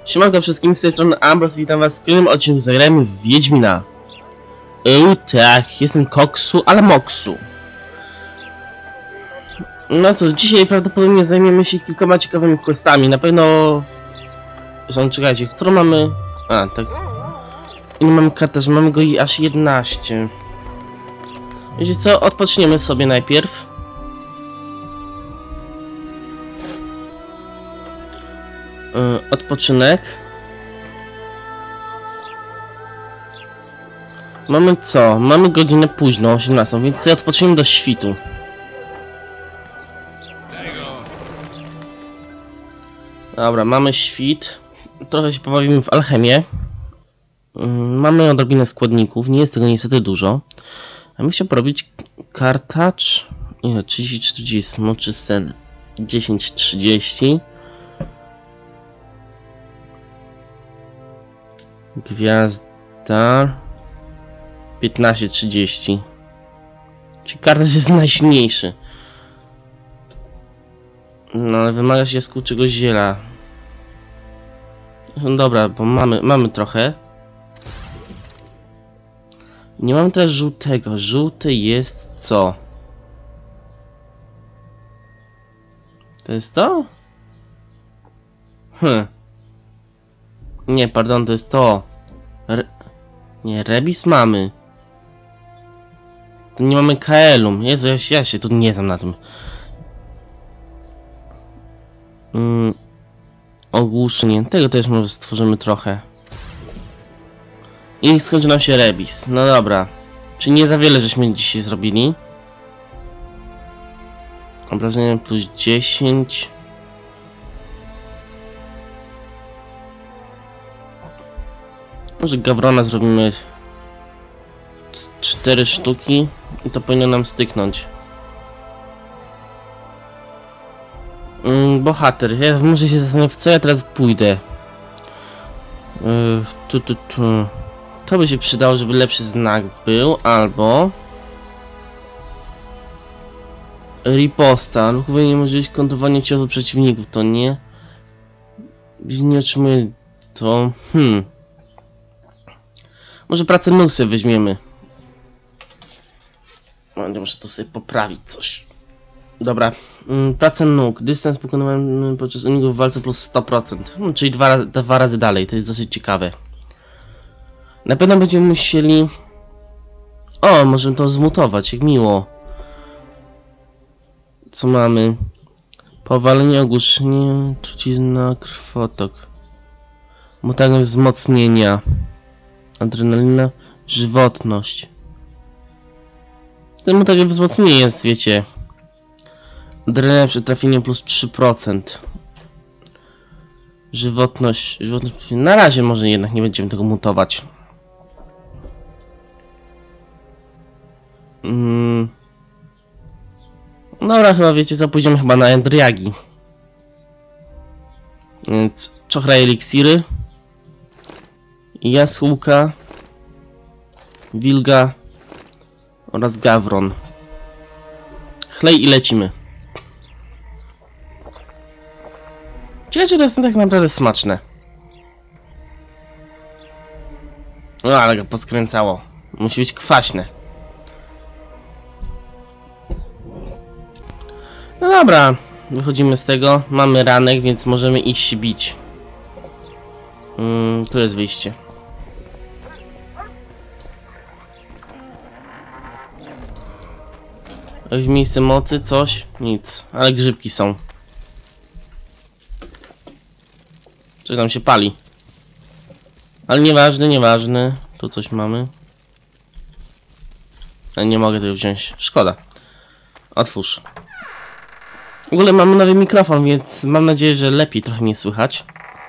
Siemanko wszystkim, z tej strony Ambros, witam was w kolejnym odcinku. Zagrajmy w Wiedźmina. Tak, jestem Koksu, ale Moksu. No co, dzisiaj prawdopodobnie zajmiemy się kilkoma ciekawymi questami. Na pewno... Zresztą, czekajcie, którą mamy... A, tak... I mamy kartę, że mamy go aż 11. Wiecie co, odpoczniemy sobie najpierw. Odpoczynek. Mamy co? Mamy godzinę późną, 18, więc sobie odpoczniemy do świtu. Dobra, mamy świt. Trochę się pobawimy w alchemię. Mamy odrobinę składników, nie jest tego niestety dużo. Ja bym chciał porobić kartacz. Ile? 30-40, smoczy sen 10-30. Gwiazda 15-30. Czyli kartacz jest najsilniejszy. No ale wymaga się skurczego ziela. No dobra, bo mamy trochę. Nie mamy teraz żółtego. Żółty jest co? To jest to? Nie, pardon, to jest to. Nie, Rebis mamy. Tu nie mamy Kaelum. Jezu, ja się tu nie znam na tym. Ogłuszenie. Tego też może stworzymy trochę. I skończy nam się Rebis. No dobra. Czyli nie za wiele żeśmy dzisiaj zrobili. Obrażenia plus 10. Może Gawrona zrobimy 4 sztuki i to powinno nam styknąć. Bohater, ja muszę się zastanowić, w co ja teraz pójdę. To by się przydało, żeby lepszy znak był, albo riposta, ruchowanie niemożliwość kontrowania ciosu przeciwników, to nie. Jeśli nie otrzymuje to... Może pracę nóg sobie weźmiemy. Muszę tu sobie poprawić coś. Dobra. Pracę nóg. Dystans pokonywany podczas uników w walce plus 100%. Czyli dwa razy dalej. To jest dosyć ciekawe. Na pewno będziemy musieli... O, możemy to zmutować. Jak miło. Co mamy? Powalenie, ogłuszenie, trucizna, krwotok. Mutagę wzmocnienia. Adrenalina, żywotność. Ten mutagę wzmocnienie jest, wiecie. Adrenalina przy trafieniu plus 3%. Żywotność. Na razie może jednak nie będziemy tego mutować. Dobra, chyba wiecie co, pójdziemy chyba na Endriagi. Więc czochra eliksiry. Jaskółka, Wilga oraz Gawron. Chlej i lecimy. Ciekawe, czy to jest tak naprawdę smaczne. No ale go poskręcało. Musi być kwaśne. No dobra, wychodzimy z tego. Mamy ranek, więc możemy iść się bić. Tu jest wyjście. Jakieś miejsce mocy, coś? Nic. Ale grzybki są. Coś tam się pali. Ale nieważne. Tu coś mamy. Ale nie mogę tego wziąć. Szkoda. Otwórz. W ogóle mamy nowy mikrofon, więc mam nadzieję, że lepiej trochę mnie słychać.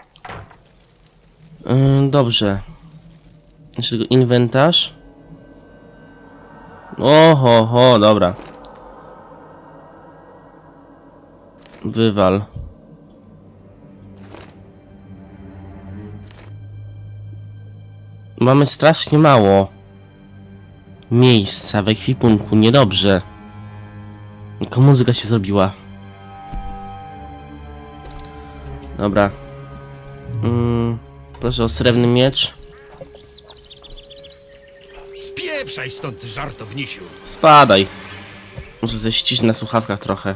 Dobrze. Jeszcze tylko inwentarz. Oho, dobra. Wywal. Mamy strasznie mało miejsca w ekwipunku, niedobrze. Tylko muzyka się zrobiła. Dobra. Proszę o srebrny miecz. Spieprzaj stąd, żartownisiu. Spadaj. Muszę sobie ścić na słuchawkach trochę.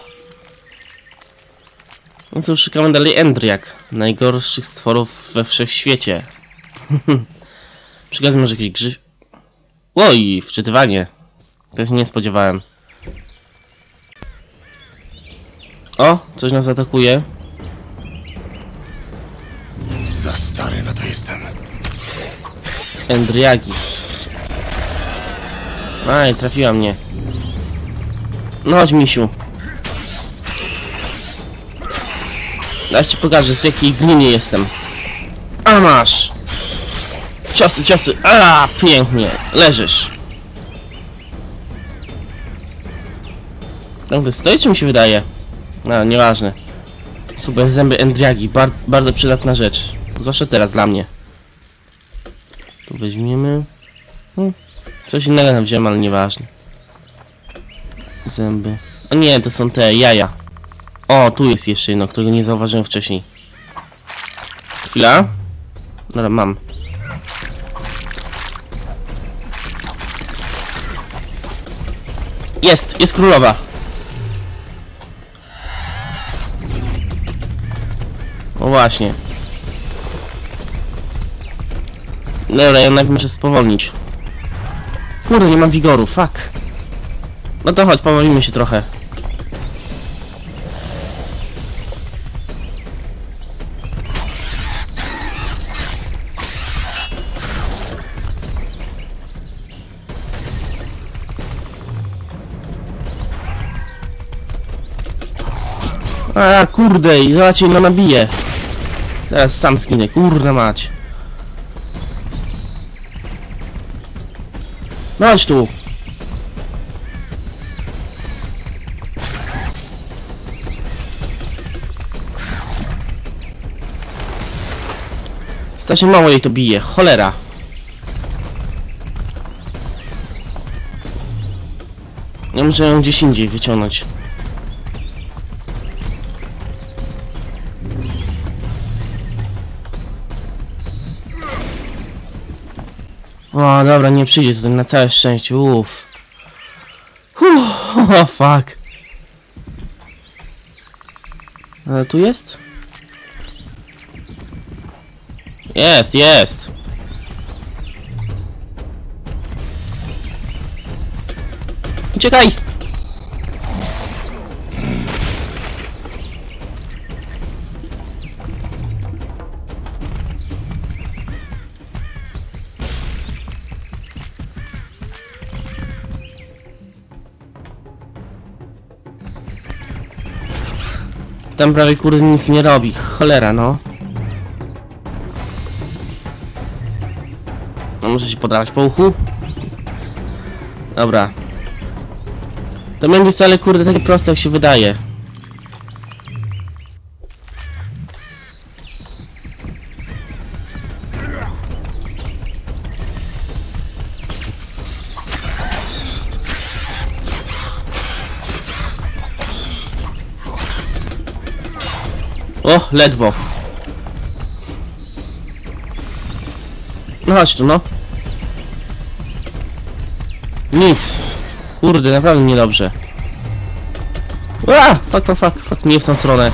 No cóż, szukamy dalej Endriak. Najgorszych stworów we wszechświecie. Przy okazji może jakiś grzyb... Oj, wczytywanie. Tego się nie spodziewałem. O, coś nas atakuje. Za stary na to jestem. Endriagi. Aj, trafiła mnie. No chodź, misiu. Daś ci pokażę, z jakiej gliny jestem. A masz! Ciosy, ciosy! A, pięknie! Leżysz! Tam ktoś stoi, czy mi się wydaje? No, nieważne. Super, zęby Endriagi. Bardzo przydatna rzecz. Zwłaszcza teraz dla mnie. Tu weźmiemy... Coś innego tam wziąłem, ale nieważne. Zęby... O nie, to są te jaja. O, tu jest jeszcze jedno, którego nie zauważyłem wcześniej. Chwila. Dobra, mam. Jest królowa. O właśnie. Dobra, ja najpierw muszę spowolnić. Kurde, nie mam wigoru, fuck. No to chodź, pobawimy się trochę. A kurde, i zobaczcie, no nabiję. Teraz sam skinę, kurde mać. No chodź tu. Strasznie mało jej to bije, cholera. Ja muszę ją gdzieś indziej wyciągnąć. O, dobra, nie przyjdzie tutaj na całe szczęście, uff. O, fuck. Ale tu jest? Jest. Uciekaj! Tam prawie kurde nic nie robi, cholera no. No muszę się podawać po uchu. Dobra. To będzie wcale kurde takie proste jak się wydaje. O, ledwo. No chodź tu, no. Nic. Kurde, naprawdę niedobrze. Fuck, nie w tą stronę.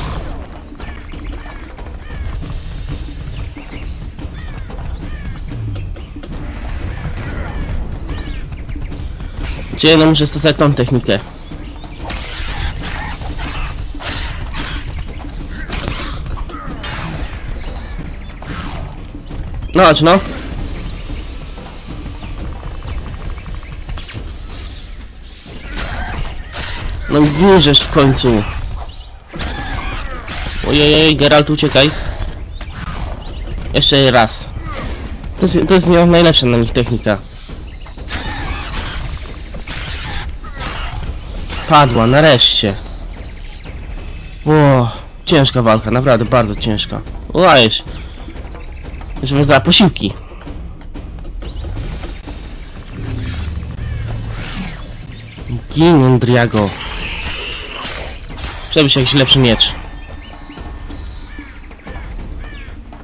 Gdzie no muszę stosować tą technikę. No chodź, no. No gniżesz w końcu. Ojej, Geralt, uciekaj. Jeszcze raz. To jest najlepsza na nich technika. Padła, nareszcie. O, ciężka walka, naprawdę bardzo ciężka. Łajesz. Żeby za posiłki. Gin, Endriago. Przebyś jakiś lepszy miecz.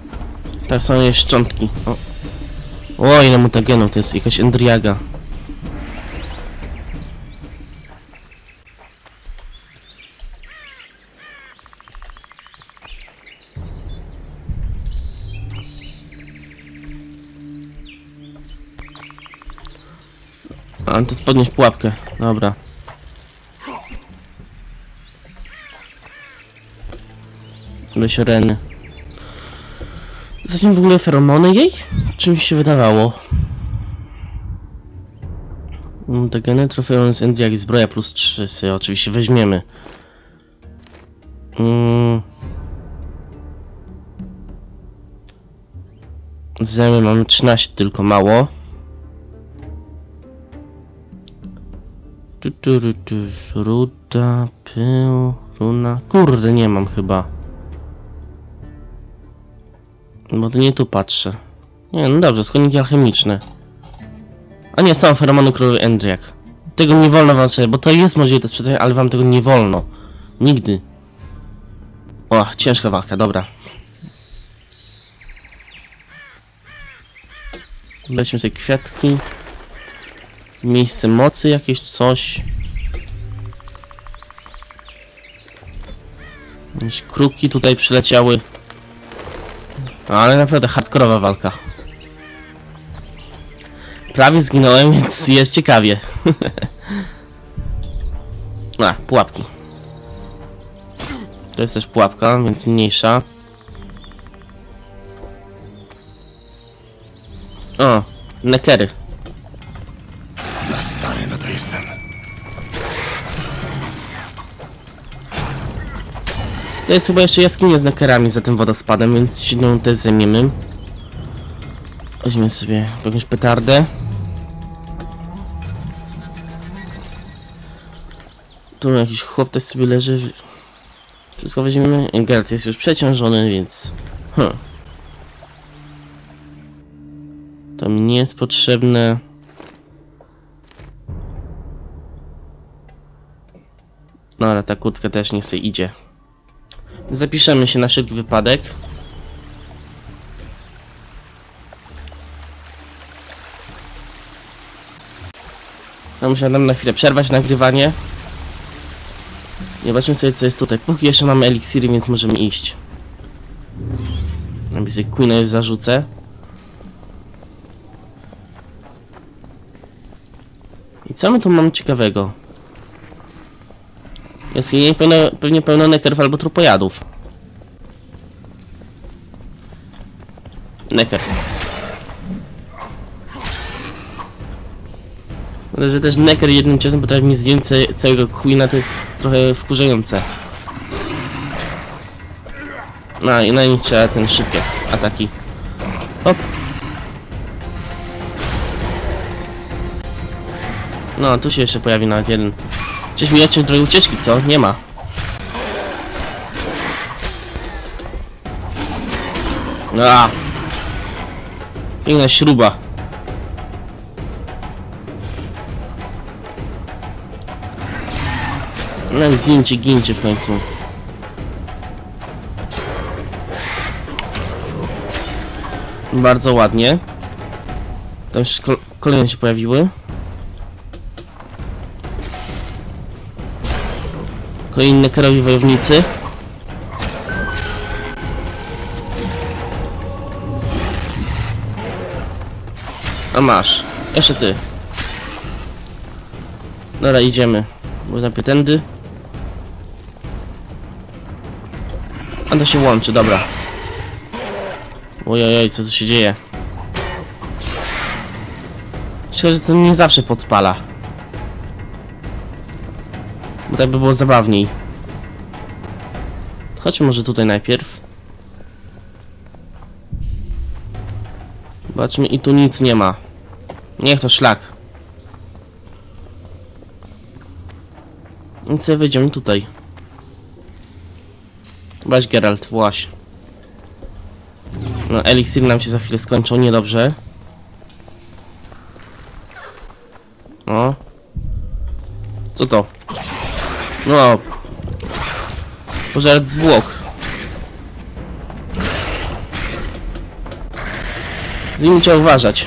Tak są jej szczątki. O, ile mutagenów, to jest jakaś Endriaga. A, to jest podnieść pułapkę. Dobra. Weź reny. Zatem w ogóle feromony jej? Czy mi się wydawało? Mutageny, trofeum z Endriagi, zbroja plus 3 sobie oczywiście weźmiemy. Zemy mamy 13 tylko, mało. Ruda, pył, runa. Kurde, nie mam chyba. Bo to nie tu patrzę. Nie, no dobrze, składniki alchemiczne. A nie, są feromony królowej Endriak. Tego nie wolno wam sobie, bo to jest możliwe to sprzedać, ale wam tego nie wolno. Nigdy. O, ciężka walka, dobra. Weźmy sobie kwiatki. Miejsce mocy jakieś, coś. Jakieś kruki tutaj przyleciały. Ale naprawdę hardkorowa walka. Prawie zginąłem, więc jest ciekawie. A, pułapki. To jest też pułapka, więc mniejsza. O, nekery. Za stary na to jestem. To jest chyba jeszcze jaskinia z nekerami za tym wodospadem, więc silną też zajmiemy. Weźmy sobie jakąś petardę. Tu jakiś chłop też sobie leży. Wszystko weźmiemy. Geralt jest już przeciążony, więc... To mi nie jest potrzebne. No ale ta kurtka też niech sobie idzie. Zapiszemy się na wszelki wypadek. Ja musiałem na chwilę przerwać nagrywanie. I zobaczmy sobie co jest tutaj. Póki jeszcze mamy eliksiry, więc możemy iść. Najpierw sobie Queen'a już zarzucę. I co my tu mamy ciekawego? Jest jej pewnie pełno nekerów albo trupojadów. Neker. Ale że też neker jednym ciosem potrafi mi zdjąć całego Queen'a, to jest trochę wkurzające. No i na nich trzeba ten szybkie ataki. Hop. No, tu się jeszcze pojawi nawet jeden. Coś mi odciąć trochę ucieczki, co? Nie ma. A. Piękna śruba. No gincie w końcu. Bardzo ładnie. Tam już kolejne się pojawiły. Kolejni nekerowi wojownicy. A masz. Jeszcze ty. Dobra, idziemy. Można tędy. A to się łączy, dobra. Ojojoj, co tu się dzieje? Myślę, że to mnie zawsze podpala. Bo tak by było zabawniej. Chodźmy może tutaj najpierw. Zobaczmy, i tu nic nie ma. Niech to szlak. Więc sobie wejdziemy tutaj. Weź Geralt, właś. No, eliksir nam się za chwilę skończą, niedobrze. O. Co to? No. Pożar zwłok. Z nimi trzeba uważać.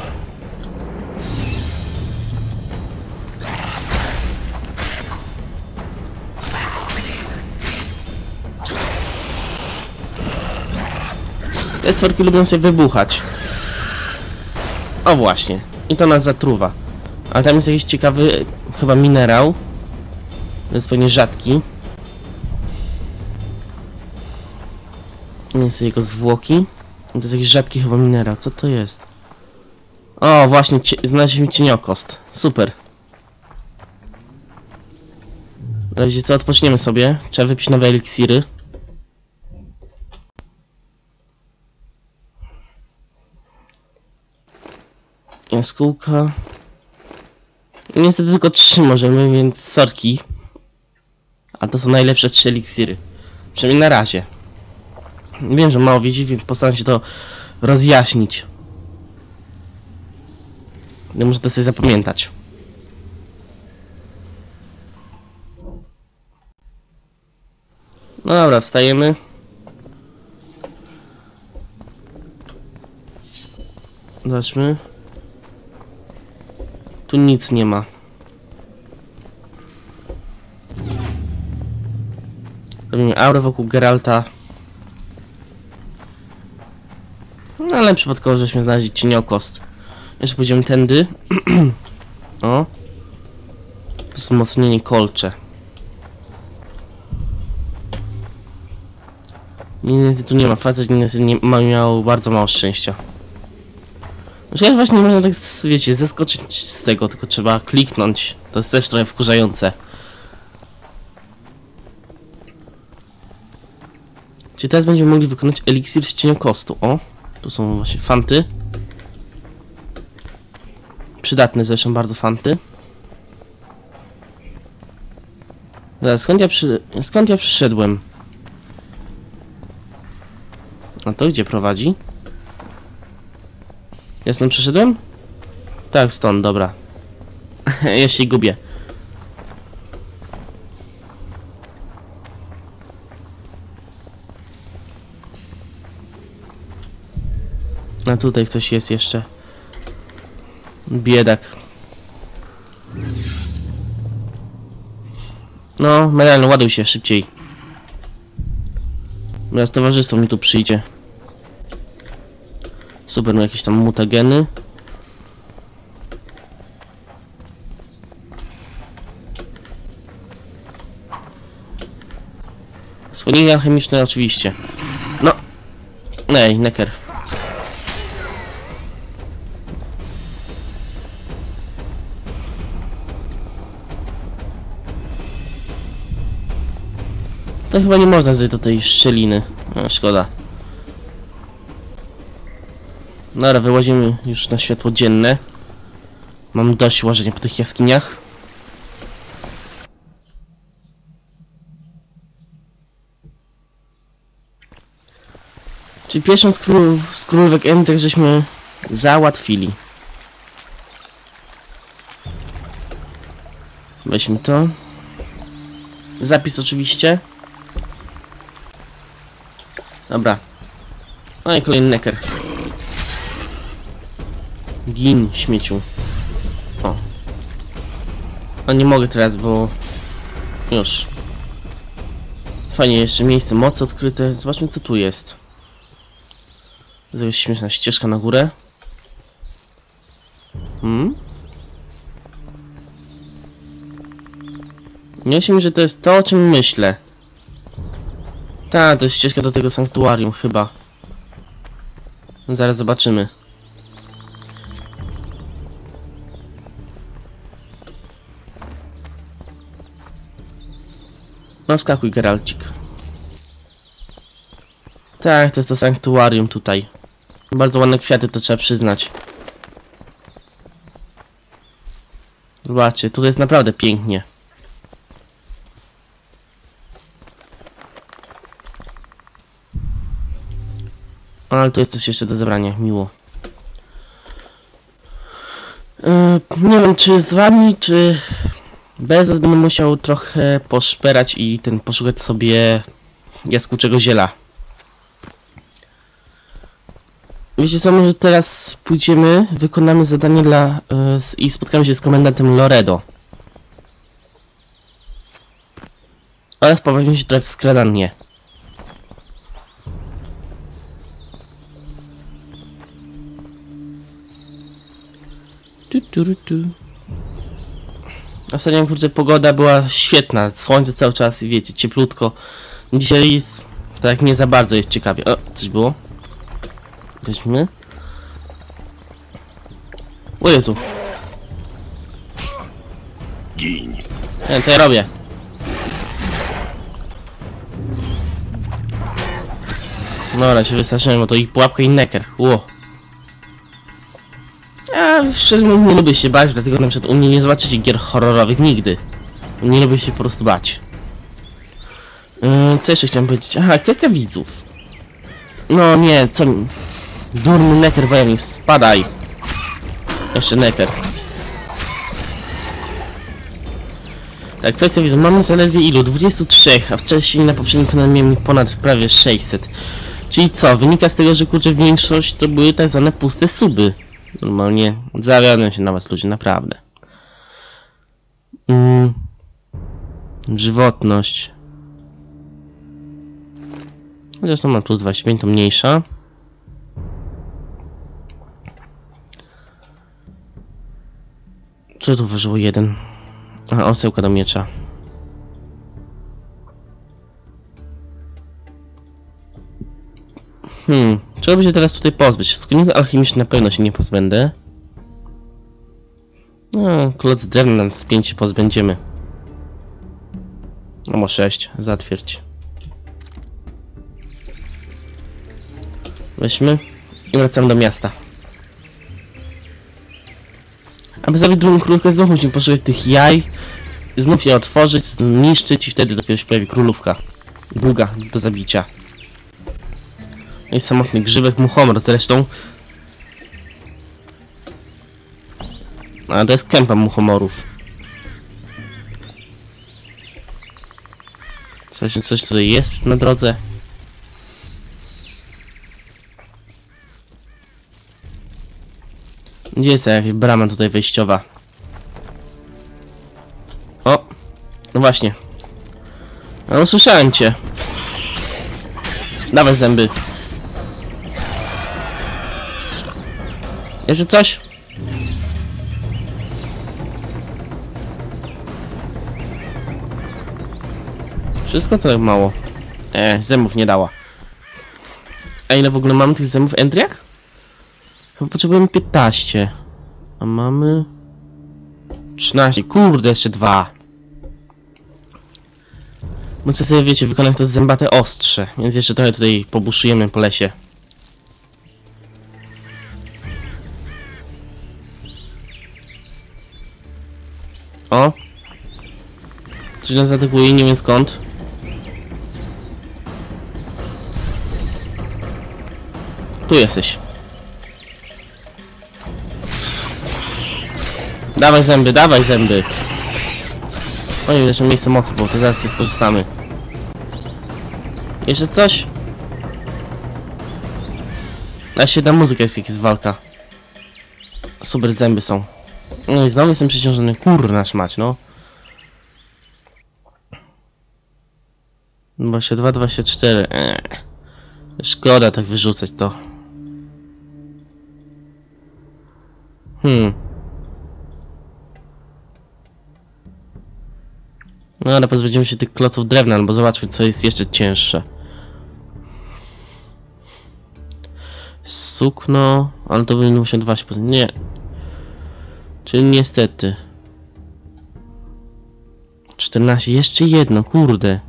Te stworki lubią sobie wybuchać. O właśnie. I to nas zatruwa. Ale tam jest jakiś ciekawy, chyba minerał. To jest pewnie rzadki. Nie są jego zwłoki. To jest jakiś rzadki chyba minerał. Co to jest? O, właśnie, znaleźliśmy cieniokost. Super. Na razie co, odpoczniemy sobie. Trzeba wypić nowe eliksiry. Jaskółka. Niestety tylko 3 możemy, więc sorki. A to są najlepsze 3 eliksiry. Przynajmniej na razie. Wiem, że mało wiedzieć, więc postaram się to rozjaśnić. No, muszę to sobie zapamiętać. No dobra, wstajemy. Zobaczmy. Tu nic nie ma. Robimy aurę wokół Geralta. No ale przypadkowo żeśmy znaleźli cieniokost. Jeszcze pójdziemy tędy. O. To jest wzmocnienie kolcze. Niestety tu nie ma facet, niestety miał bardzo mało szczęścia. Znaczy właśnie nie można tak, wiecie, zeskoczyć z tego, tylko trzeba kliknąć. To jest też trochę wkurzające. Czyli teraz będziemy mogli wykonać eliksir z cieniokostu. O, tu są właśnie fanty. Przydatne zresztą bardzo fanty. Zaraz, skąd ja przyszedłem? A to gdzie prowadzi? Ja stąd przyszedłem? Tak, stąd, dobra. Ja się gubię. A tutaj ktoś jest jeszcze. Biedak. No, medal, ładuj się szybciej. Teraz towarzystwo mi tu przyjdzie. Super, no jakieś tam mutageny. Schłodzenie alchemiczne oczywiście. No. Ej, Necker. To chyba nie można zejść do tej szczeliny. No, szkoda. Dobra, wyłazimy już na światło dzienne. Mam dość łażenia po tych jaskiniach. Czyli pierwszą z królówek Enter żeśmy załatwili. Weźmy to. Zapis oczywiście. Dobra. No i kolejny Necker. Gin, śmieciu. O. No nie mogę teraz, bo... Już. Fajnie, jeszcze miejsce mocy odkryte. Zobaczmy co tu jest. To jest śmieszna ścieżka na górę. Nie myślę, że to jest to, o czym myślę. Ta, to jest ścieżka do tego sanktuarium, chyba. Zaraz zobaczymy. No wskakuj, Geralcik. Tak, to jest to sanktuarium tutaj. Bardzo ładne kwiaty, to trzeba przyznać. Zobaczcie, tutaj jest naprawdę pięknie. Ale tu jest coś jeszcze do zebrania, miło. Nie wiem, czy z wami, czy bez was będę musiał trochę poszperać i poszukać sobie jaskółczego ziela. Wiecie co, może teraz pójdziemy, wykonamy zadanie dla... i spotkamy się z komendantem Loredo. Oraz pobawimy się trochę w skradanie. Ostatnio, kurczę, pogoda była świetna, słońce cały czas i wiecie, cieplutko. Dzisiaj tak nie za bardzo jest ciekawie. O, coś było? Weźmy. O Jezu. Gin. Nie, to ja robię. Dobra, się wystraszyłem, bo to ich pułapka i necker. Ło. Ja szczerze mówiąc nie lubię się bać, dlatego na przykład u mnie nie zobaczycie gier horrorowych nigdy. Nie lubię się po prostu bać. Co jeszcze chciałem powiedzieć? Aha, kwestia widzów. No nie, co mi... Durny necker wojownik, spadaj! Jeszcze necker. Tak, kwestia widzów. Mamy zaledwie ilu? 23, a wcześniej na poprzednim kanale miałem ponad prawie 600. Czyli co? Wynika z tego, że kurczę większość to były tak zwane puste suby. Normalnie zawiodłem się na was ludzie, naprawdę. Żywotność. Zresztą mam plus 25, to mniejsza. Co tu ważyło 1? Aha, osełka do miecza. Czego by się teraz tutaj pozbyć? Składników alchemicznych na pewno się nie pozbędę. No, kloc drewna nam z 5 pozbędziemy. No może 6, zatwierdź. Weźmy i wracamy do miasta. Aby zabić drugą królówkę, znów musimy poszukać tych jaj, znów je otworzyć, zniszczyć i wtedy dopiero się pojawi królówka. Długa do zabicia. No i samotny grzybek muchomor zresztą. A to jest kępa muchomorów. Coś tutaj jest na drodze. Gdzie jest jakaś brama tutaj wejściowa? O! No właśnie. No słyszałem cię. Dawaj zęby. Jeszcze coś? Wszystko co tak mało. Zębów nie dała. A ile w ogóle mamy tych zębów, Endriak? Chyba potrzebujemy 15. A mamy... 13. Kurde, jeszcze 2. Muszę sobie, wiecie, wykonać to zębate ostrze. Więc jeszcze trochę tutaj pobuszujemy po lesie. O! Coś nas atakuje, nie wiem skąd. Tu jesteś. Dawaj zęby, dawaj zęby. Oj, jeszcze miejsce mocy, bo to zaraz skorzystamy. Jeszcze coś? A się da muzyka jest, jak jest walka. Super zęby są. No i znowu jestem przeciążony, kurna szmać, no. 22, 24. Szkoda tak wyrzucać to. No ale pozbędziemy się tych kloców drewna, albo zobaczmy co jest jeszcze cięższe. Sukno, ale to by musiał 2 się pozbyć. Nie. Czyli niestety. 14, jeszcze jedno, kurde.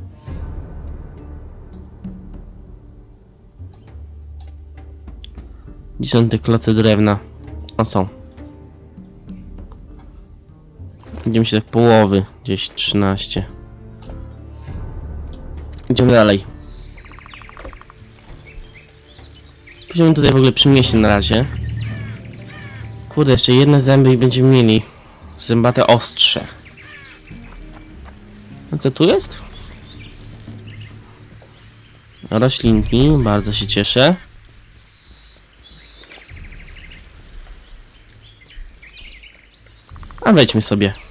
Gdzie są te kloce drewna? O, są. Idziemy się tak połowy, gdzieś 13. Idziemy dalej. Pójdziemy tutaj w ogóle przy mieście na razie. Kurde, jeszcze jedne zęby i będziemy mieli zębate ostrze. A co tu jest? Roślinki, bardzo się cieszę. A wejdźmy sobie.